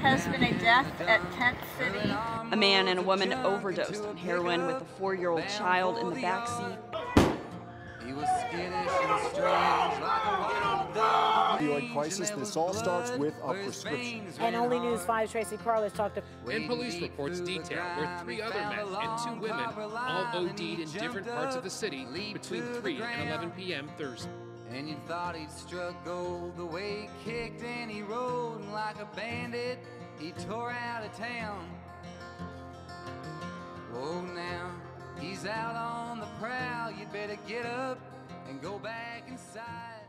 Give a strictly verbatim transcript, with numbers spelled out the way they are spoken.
has been a death at Tent City. A man and a woman overdosed on heroin with a four-year-old child in the backseat. He was skittish and strange, like a wild dog. Opioid crisis, this all starts with a prescription. And Only News five's Tracy Carlos talked to... And police reports detail where three other men and two women all O D'd in different parts of the city between three and eleven p m Thursday. And you thought he'd struck gold the way he kicked and he rode, and like a bandit he tore out of town. Whoa, now he's out on the prowl. You better get up and go back inside.